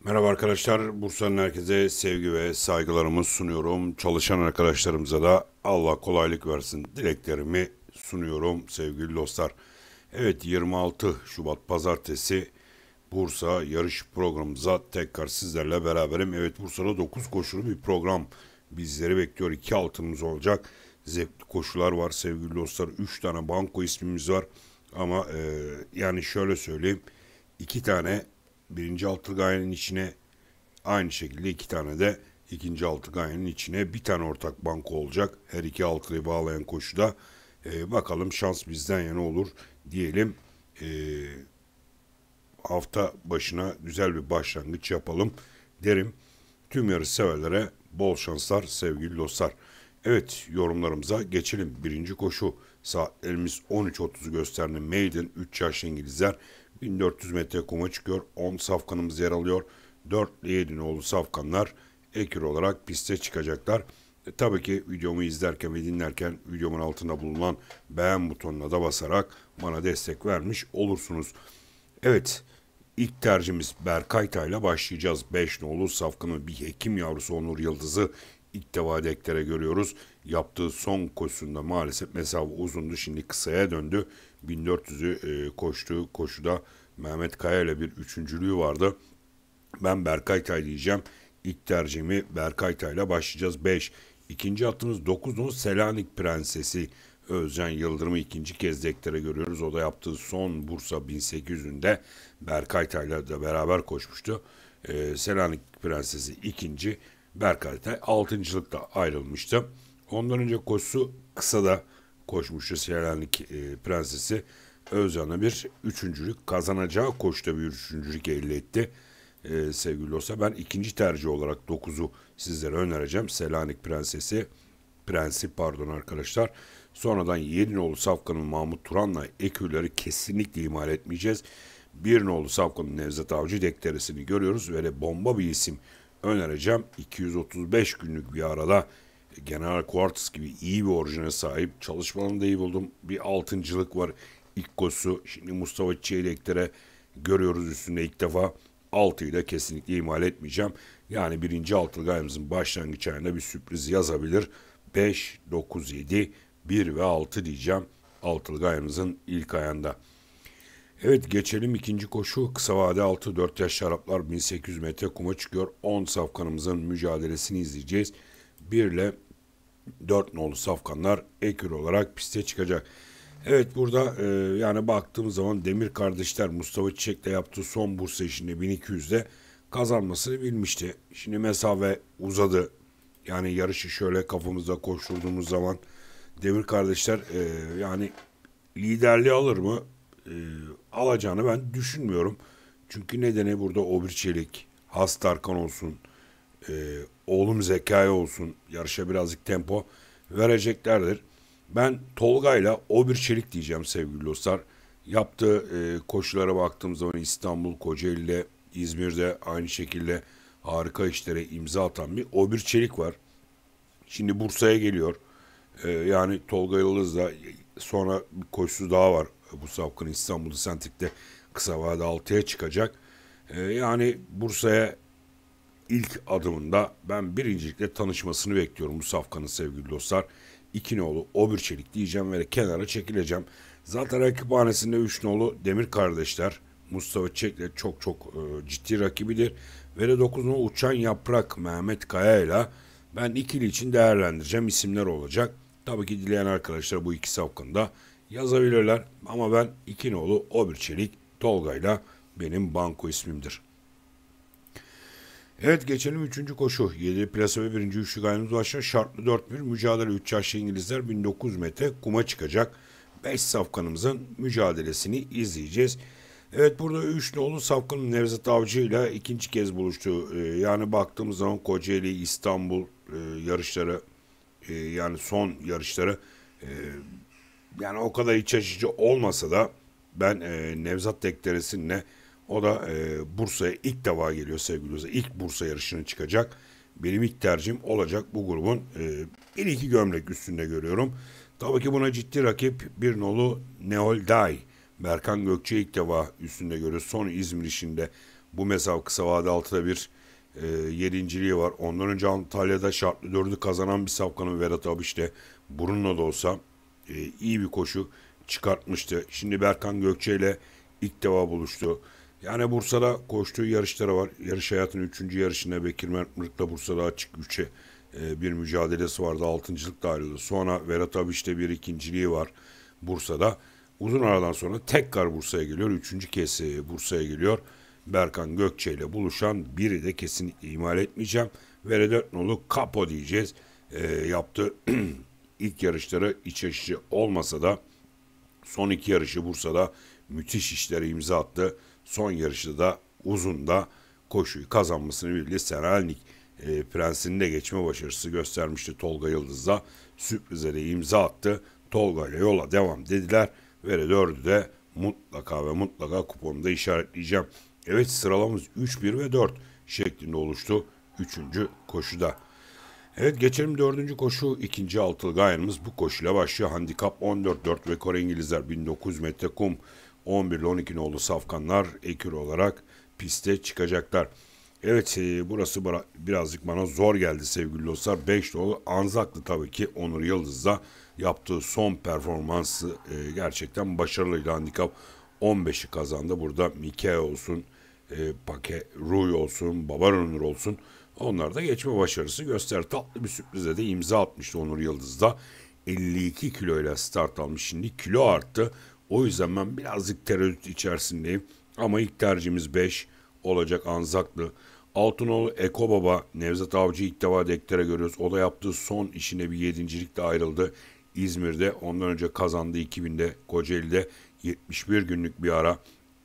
Merhaba arkadaşlar, Bursa'nın herkese sevgi ve saygılarımı sunuyorum. Çalışan arkadaşlarımıza da Allah kolaylık versin dileklerimi sunuyorum sevgili dostlar. Evet, 26 Şubat Pazartesi Bursa yarış programımıza tekrar sizlerle beraberim. Evet, Bursa'da 9 koşulu bir program bizleri bekliyor. 2 altımız olacak. Zevkli koşular var sevgili dostlar. 3 tane banko ismimiz var. Ama yani şöyle söyleyeyim. 2 tane birinci altılgayenin içine, aynı şekilde iki tane de ikinci altılgayenin içine bir tane ortak banko olacak. Her iki altılıyı bağlayan koşuda. Bakalım şans bizden yana olur diyelim. Ee, Hafta başına güzel bir başlangıç yapalım derim. Tüm yarış severlere bol şanslar sevgili dostlar. Evet, yorumlarımıza geçelim. Birinci koşu, saatlerimiz 13.30'u gösterdi. Maiden 3 yaşlı İngilizler 1400 metre kuma çıkıyor. 10 safkanımız yer alıyor. 4 ile 7 nolu safkanlar ekür olarak piste çıkacaklar. Tabii ki videomu izlerken ve dinlerken videomun altında bulunan beğen butonuna da basarak bana destek vermiş olursunuz. Evet, ilk tercihimiz Berkayta ile başlayacağız. 5 nolu safkanın bir hekim yavrusu Onur Yıldız'ı ilk defa deklare görüyoruz. Yaptığı son koşusunda maalesef mesafe uzundu. Şimdi kısaya döndü. 1400'ü koştuğu koşuda Mehmet Kaya ile bir üçüncülüğü vardı. Ben Berkayta diyeceğim. İlk tercihimi Berkayta ile başlayacağız. 5. İkinci attığımız 9 nolu Selanik Prensesi Özcan Yıldırım'ı ikinci kez deklare görüyoruz. O da yaptığı son Bursa 1800'ünde Berkayta ile de beraber koşmuştu. Selanik Prensesi ikinci, Berkayta altıncılıkta ayrılmıştı. Ondan önce koşusu kısa da koşmuştu Selanik Prensesi. Özcan'a bir üçüncülük kazanacağı koşuda bir üçüncülük elde etti. Sevgili dostlar, ben ikinci tercih olarak 9'u sizlere önereceğim. Selanik Prensi pardon arkadaşlar. Sonradan 7 nolu Safkan'ın Mahmut Turan'la ekürleri kesinlikle ihmal etmeyeceğiz. 1 nolu Safkan'ın Nevzat Avcı dekleresini görüyoruz ve de bomba bir isim önereceğim. 235 günlük bir arada General Quartz gibi iyi bir orijine sahip. Çalışmalarını da iyi buldum. Bir altıncılık var ilk koşusu. Şimdi Mustafa Çeyrekler'e görüyoruz üstünde ilk defa. 6'yı da kesinlikle ihmal etmeyeceğim. Yani birinci altılı gayemizin başlangıç ayında bir sürpriz yazabilir. 5, 9, 7, 1 ve 6 diyeceğim altılı gayemizin ilk ayında. Evet, geçelim ikinci koşu. Kısa vade 6-4 yaş Araplar 1800 metre kuma çıkıyor. 10 safkanımızın mücadelesini izleyeceğiz. 1 ile 4 nolu safkanlar ekür olarak piste çıkacak. Evet, burada yani baktığımız zaman Demir kardeşler Mustafa Çiçek'le yaptığı son Bursa işinde 1200'de kazanmasını bilmişti. Şimdi mesafe uzadı. Yani yarışı şöyle kafamızda koşturduğumuz zaman Demir kardeşler yani liderliği alır mı? E, Alacağını ben düşünmüyorum. Çünkü nedeni burada Obir Çelik, Has Tarkan olsun, oğlum Zekai olsun, yarışa birazcık tempo vereceklerdir. Ben Tolga'yla o bir çelik diyeceğim sevgili dostlar. Yaptığı koşulara baktığım zaman İstanbul, Kocaeli'de, İzmir'de aynı şekilde harika işlere imza atan bir o bir çelik var. Şimdi Bursa'ya geliyor. Yani Tolga Yıldız'la sonra bir koşusu daha var. Bu Safkan'ın İstanbul Sentik'te kısa vade 6'ya çıkacak. Yani Bursa'ya ilk adımında ben birincilikle tanışmasını bekliyorum bu safkanın sevgili dostlar. İki nolu Obür Çelik diyeceğim ve kenara çekileceğim. Zaten rakiphanesinde 3 nolu Demir kardeşler Mustafa Çek'le çok ciddi rakibidir. Ve de 9 nolu Uçan Yaprak Mehmet Kaya ile ben ikili için değerlendireceğim isimler olacak. Tabii ki dileyen arkadaşlar bu iki safkanda yazabilirler. Ama ben 2 nolu Obür Çelik Tolga'yla benim banko ismimdir. Evet, geçelim 3. koşu. 7 plase ve 1. üçlü gayrımız başlar. Şartlı 4-1 mücadele 3 yaşlı İngilizler 1900 metre kuma çıkacak. 5 safkanımızın mücadelesini izleyeceğiz. Evet, burada 3 nolu safkanın Nevzat Avcı ile ikinci kez buluştu. Yani baktığımız zaman Kocaeli, İstanbul yarışları, yani son yarışları e, yani o kadar iç açıcı olmasa da ben Nevzat Dekleresi'nle o da Bursa'ya ilk defa geliyor sevgili dostlar. İlk Bursa yarışına çıkacak. Benim ilk tercihim olacak bu grubun. Bir iki gömlek üstünde görüyorum. Tabii ki buna ciddi rakip bir nolu Neol Day. Berkan Gökçe ilk defa üstünde görüyoruz. Son İzmir işinde bu mesafe kısa vade 6'da bir yedinciliği var. Ondan önce Antalya'da şartlı 4'ü kazanan bir safkanın Vedat Abiş'te Brun'la da olsa iyi bir koşu çıkartmıştı. Şimdi Berkan Gökçe ile ilk defa buluştu. Yani Bursa'da koştuğu yarışları var. Yarış hayatının 3. yarışında Bekir Mertmırık'la Bursa'da açık 3'e bir mücadelesi vardı. 6.lık da ayrıldı. Sonra Vedat Abiş'te bir ikinciliği var Bursa'da. Uzun aradan sonra tekrar Bursa'ya geliyor. 3. kez Bursa'ya geliyor. Berkan Gökçe ile buluşan biri de kesinlikle ihmal etmeyeceğim. Vedat nolu Kapo diyeceğiz. Yaptı. İlk yarışları iç açıcı olmasa da son 2 yarışı Bursa'da müthiş işlere imza attı. Son yarışta da uzun da koşuyu kazanmasını bildi. Selanik Prensi'nin de geçme başarısı göstermişti Tolga Yıldız'da. Sürprize de imza attı. Tolga ile yola devam dediler. Ve 4'ü de mutlaka ve mutlaka kuponunda işaretleyeceğim. Evet, sıralamamız 3, 1 ve 4 şeklinde oluştu 3. koşuda. Evet, geçelim 4. koşu. 2. altılı gayanımız bu koşuyla başlıyor. Handikap 14-4 ve Kore İngilizler 1900 metre kum. 11 ile 12 nolu safkanlar ekür olarak piste çıkacaklar. Evet, burası birazcık bana zor geldi sevgili dostlar. 5 nolu Anzaklı tabii ki Onur Yıldız'da yaptığı son performansı gerçekten başarılıydı. Handikap 15'i kazandı. Burada Mike olsun, Pake Ruy olsun, Babaronur olsun. Onlar da geçme başarısı gösterdi. Tatlı bir sürprize de imza atmıştı Onur Yıldız'da. 52 kiloyla start almış. Şimdi kilo arttı. O yüzden ben birazcık tereddüt içerisindeyim. Ama ilk tercihimiz 5 olacak Anzaklı. Altınoğlu Eko Baba, Nevzat Avcı ilk defa dektere görüyoruz. O da yaptığı son işine bir yedincilikle ayrıldı. İzmir'de ondan önce kazandı 2000'de Kocaeli'de 71 günlük bir ara.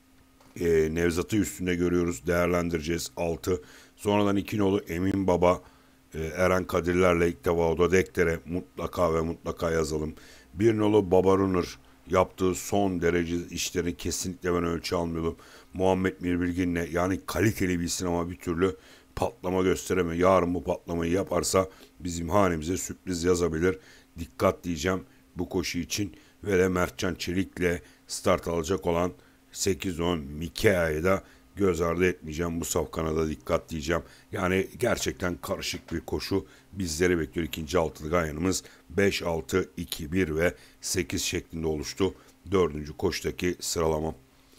Nevzat'ı üstünde görüyoruz. Değerlendireceğiz 6. Sonradan 2 nolu Emin Baba, Eren Kadirler'le ilk defa o da dektere mutlaka ve mutlaka yazalım. 1 nolu Baba Runner yaptığı son derece işlerini kesinlikle ben ölçü almıyordum. Muhammed Mirbilgin'le yani kaliteli bir isim ama bir türlü patlama gösteremiyor. Yarın bu patlamayı yaparsa bizim hanemize sürpriz yazabilir. Dikkat diyeceğim bu koşu için ve de Mertcan Çelik'le start alacak olan 8-10 Mikea'yı da göz ardı etmeyeceğim. Bu safkana da dikkat diyeceğim. Yani gerçekten karışık bir koşu bizleri bekliyor. İkinci altılı gayanımız 5, 6, 2, 1 ve 8 şeklinde oluştu. 4. koşudaki sıralamam.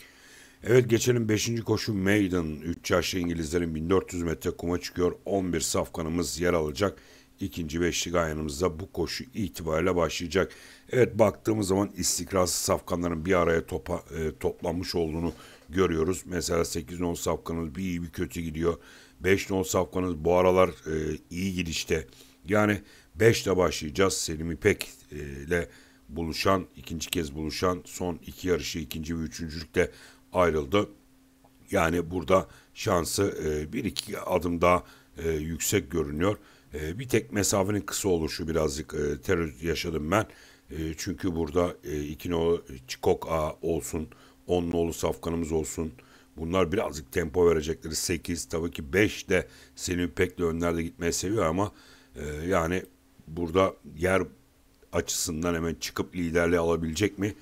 Evet, geçelim 5. koşu Maiden. 3 yaşlı İngilizlerin 1400 metre kuma çıkıyor. 11 safkanımız yer alacak. İkinci beşli gayanımızda bu koşu itibariyle başlayacak. Evet, baktığımız zaman istikrarsız safkanların bir araya toplanmış olduğunu görüyoruz. Mesela 8 nol safkanımız bir iyi bir kötü gidiyor. 5 nol safkanımız bu aralar iyi gidişte. Yani 5 ile başlayacağız. Selim İpek ile buluşan, ikinci kez buluşan son 2 yarışı ikinci ve üçüncülükte ayrıldı. Yani burada şansı bir iki adım daha yüksek görünüyor. Bir tek mesafenin kısa oluşu birazcık tereddüt yaşadım ben. Çünkü burada 2 nolu Çikok A olsun, 10 nolu safkanımız olsun. Bunlar birazcık tempo verecekleri. 8 tabii ki 5 de Selim İpek'le önlerde gitmeyi seviyor ama yani burada yer açısından hemen çıkıp liderliği alabilecek mi?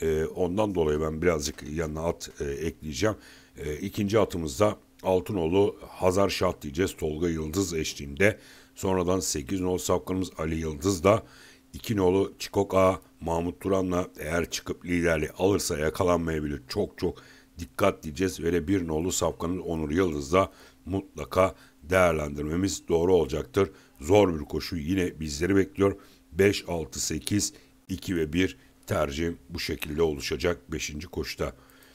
Ondan dolayı ben birazcık yanına at ekleyeceğim. İkinci atımızda Altınoğlu Hazar Şah diyeceğiz. Tolga Yıldız eşliğinde. Sonradan 8 nolu safkanımız Ali Yıldız da 2 nolu Çikok A Mahmut Turan'la eğer çıkıp liderliği alırsa yakalanmayabilir. Çok çok dikkat diyeceğiz. Ve de 1 nolu safkanın Onur Yıldız da mutlaka değerlendirmemiz doğru olacaktır. Zor bir koşu yine bizleri bekliyor. 5, 6, 8, 2 ve 1 tercihim bu şekilde oluşacak 5. koşuda.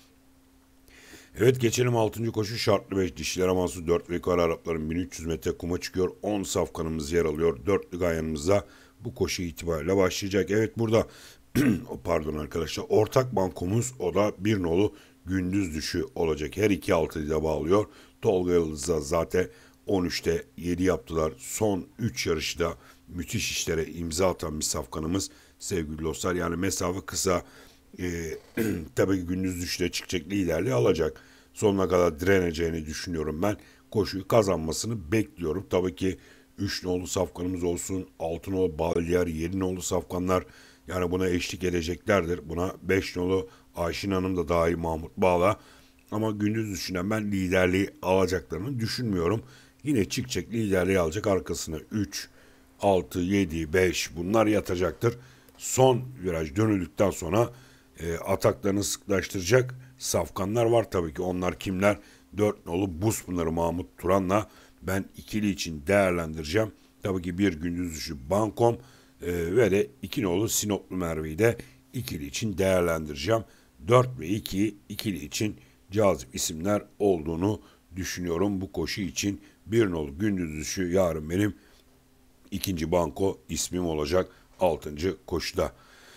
Evet, geçelim 6. koşu şartlı 5 dişiler amansı 4 ve yukarı Arapların 1300 metre kuma çıkıyor. 10 safkanımız yer alıyor. 4'lü gayanımızda bu koşu itibariyle başlayacak. Evet, burada pardon arkadaşlar, ortak bankomuz o da bir nolu gündüz düşü olacak. Her iki altıyı da bağlıyor. Tolga Yıldız'a zaten 13'te 7 yaptılar. Son 3 yarışta müthiş işlere imza atan bir safkanımız sevgili dostlar. Yani mesafe kısa. Tabii ki gündüz düşüşte çıkacak liderliği alacak. Sonuna kadar direneceğini düşünüyorum ben. Koşuyu kazanmasını bekliyorum. Tabii ki 3 nolu safkanımız olsun. 6 nolu Balyer, 7 nolu safkanlar yani buna eşlik edeceklerdir. Buna 5 nolu Ayşin Hanım da dahil Mahmut Bağla. Ama gündüz düşünen ben liderliği alacaklarını düşünmüyorum. Yine çıkacak, liderliği alacak, arkasına 3, 6, 7, 5 bunlar yatacaktır. Son viraj dönüldükten sonra ataklarını sıklaştıracak safkanlar var tabii ki. Onlar kimler? 4 nolu Buz Pınarı Mahmut Turan'la ben ikili için değerlendireceğim. Tabii ki bir gündüz dışı Bankom ve de 2 nolu Sinoplu Merve'yi de ikili için değerlendireceğim. 4 ve 2 ikili için cazip isimler olduğunu düşünüyorum bu koşu için. Bir nolu gündüz dışı yarın benim ikinci banko ismim olacak 6. koşuda.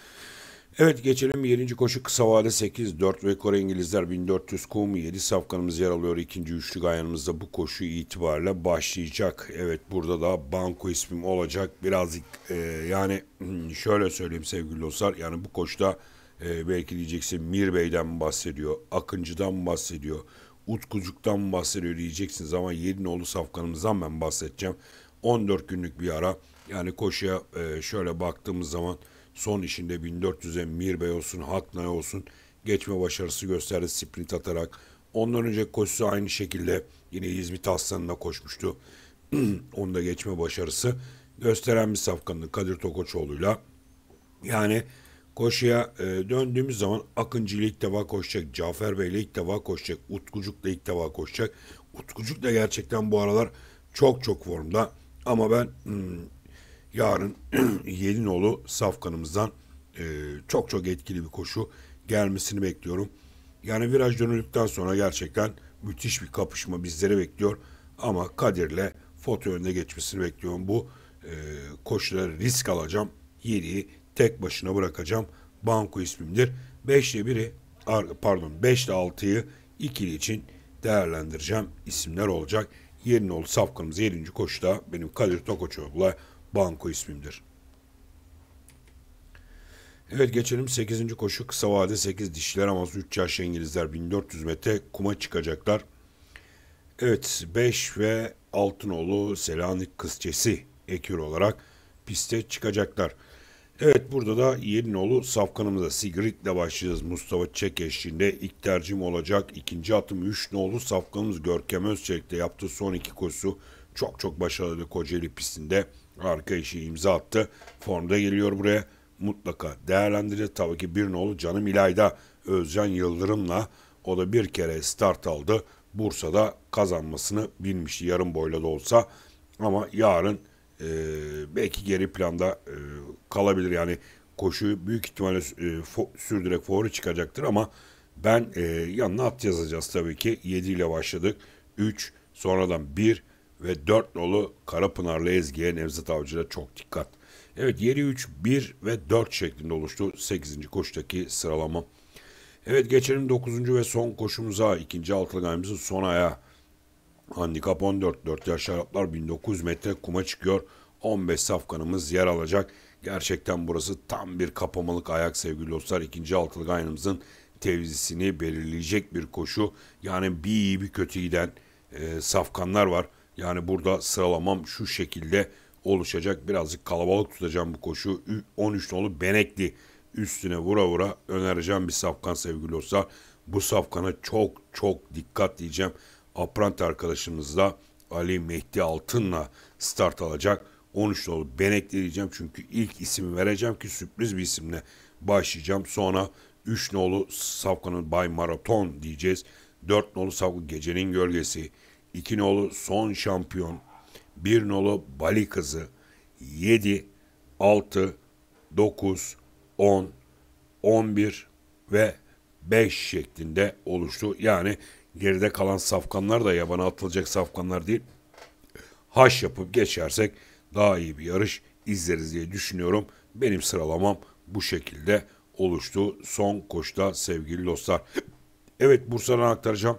Evet, geçelim 7. koşu kısa vade 8, 4 ve Kore İngilizler 1400 kum 7 safkanımız yer alıyor. İkinci üçlü gayanımızda bu koşu itibariyle başlayacak. Evet, burada da banko ismim olacak. Birazcık yani şöyle söyleyeyim sevgili dostlar. Yani bu koşuda belki diyeceksin Mir Bey'den mi bahsediyor, Akıncı'dan mı bahsediyor, Utkucuk'tan mı bahsediyor diyeceksiniz ama 7 nolu safkanımızdan ben bahsedeceğim. 14 günlük bir ara. Yani koşuya şöyle baktığımız zaman son işinde 1400'e Mirbey olsun, Haknay olsun geçme başarısı gösterdi sprint atarak. Ondan önce koşusu aynı şekilde yine İzmit Aslanı'na koşmuştu. Onda geçme başarısı gösteren bir safkanlık Kadir Tokoçoğlu'yla. Yani koşuya döndüğümüz zaman Akıncı ile ilk defa koşacak, Cafer Bey ile ilk defa koşacak, Utkucuk da ilk defa koşacak. Utkucuk da gerçekten bu aralar çok çok formda. Ama ben yarın Yedinoğlu safkanımızdan çok çok etkili bir koşu gelmesini bekliyorum. Yani viraj dönüldükten sonra gerçekten müthiş bir kapışma bizleri bekliyor. Ama Kadir'le foto önüne geçmesini bekliyorum. Bu koşuları risk alacağım. 7'yi tek başına bırakacağım. Banko ismimdir. 5 ile 1'i pardon 5 ile 6'yı ikili için değerlendireceğim isimler olacak. Yedinoğlu safkanımız 7. koşuda benim Kadir Tokoçoğlu'la banko ismimdir. Evet, geçelim 8. koşu kısa vade 8 dişiler aması 3 yaşlı İngilizler 1400 metre kuma çıkacaklar. Evet, 5 ve Altınoğlu Selanik Kızçesi ekür olarak piste çıkacaklar. Evet, burada da Yedinoğlu safkanımıza Sigrid'le başlayacağız. Mustafa Çek eşliğinde ilk tercihim olacak. İkinci atım 3 nolu safkanımız Görkem Özçelik'te yaptığı son iki koşusu çok çok başarılı Kocaeli pistinde. Arka işi imza attı. Formda geliyor buraya. Mutlaka değerlendirir. Tabii ki bir nolu Canım İlayda Özcan Yıldırım'la o da bir kere start aldı. Bursa'da kazanmasını bilmişti yarım boyla da olsa. Ama yarın belki geri planda kalabilir. Yani koşuyu büyük ihtimalle sürdürerek favori çıkacaktır ama ben yanına at yazacağız tabii ki. 7 ile başladık. 3, sonradan 1 ve 4 nolu Karapınarlı Ezgi'ye Nevzat Avcı'da çok dikkat. Evet, 7, 3, 1 ve 4 şeklinde oluştu 8. koşudaki sıralama. Evet, geçelim 9. ve son koşumuza. İkinci altılı ayımızın son ayağı. Handikap 14, 4 yaş Araplar 1900 metre kuma çıkıyor. 15 safkanımız yer alacak. Gerçekten burası tam bir kapamalık ayak sevgili dostlar. İkinci altılık ayımızın tevzisini belirleyecek bir koşu. Yani bir iyi bir kötü giden safkanlar var. Yani burada sıralamam şu şekilde oluşacak. Birazcık kalabalık tutacağım bu koşu. 13 nolu Benekli üstüne vura vura önereceğim bir safkan sevgili dostlar. Bu safkana çok çok dikkat diyeceğim. Aprant arkadaşımız da Ali Mehdi Altın'la start alacak. 13 nolu Benekli diyeceğim çünkü ilk ismi vereceğim ki sürpriz bir isimle başlayacağım. Sonra 3 nolu safkanın Bay Maraton diyeceğiz. 4 nolu safkan Gecenin Gölgesi. 2 nolu Son Şampiyon. 1 nolu Bali Kızı. 7, 6, 9, 10, 11 ve 5 şeklinde oluştu. Yani geride kalan safkanlar da yabana atılacak safkanlar değil. Haş yapıp geçersek daha iyi bir yarış izleriz diye düşünüyorum. Benim sıralamam bu şekilde oluştu son koşuda sevgili dostlar. Evet, Bursa'dan aktaracağım.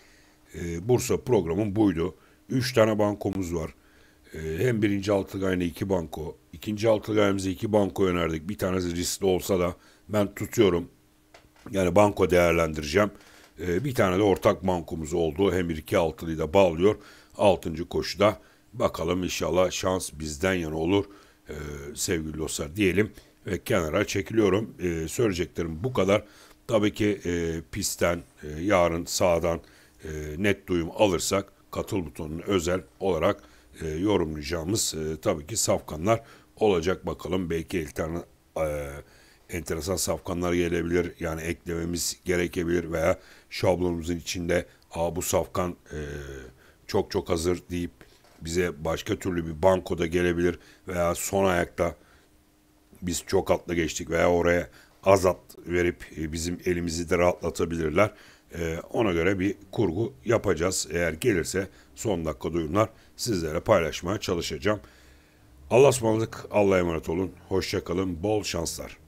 Bursa programım buydu. 3 tane bankomuz var. Hem birinci altılı ayına 2 banko. İkinci altılı ayımıza 2 banko önerdik. Bir tanesi riskli olsa da ben tutuyorum. Yani banko değerlendireceğim. Bir tane de ortak bankomuz oldu. Hem 2 altılıyı da bağlıyor. 6. koşuda bakalım inşallah şans bizden yana olur. Sevgili dostlar diyelim ve kenara çekiliyorum. Söyleyeceklerim bu kadar. Tabii ki pistten yarın sağdan net duyum alırsak katıl butonunu özel olarak yorumlayacağımız tabii ki safkanlar olacak. Bakalım belki enteresan safkanlar gelebilir. Yani eklememiz gerekebilir veya şablonumuzun içinde bu safkan çok çok hazır deyip bize başka türlü bir bankoda gelebilir veya son ayakta biz çok atla geçtik veya oraya az at verip bizim elimizi de rahatlatabilirler. Ona göre bir kurgu yapacağız. Eğer gelirse son dakika duyumlar sizlere paylaşmaya çalışacağım. Allah'a ısmarladık. Allah'a emanet olun. Hoşça kalın. Bol şanslar.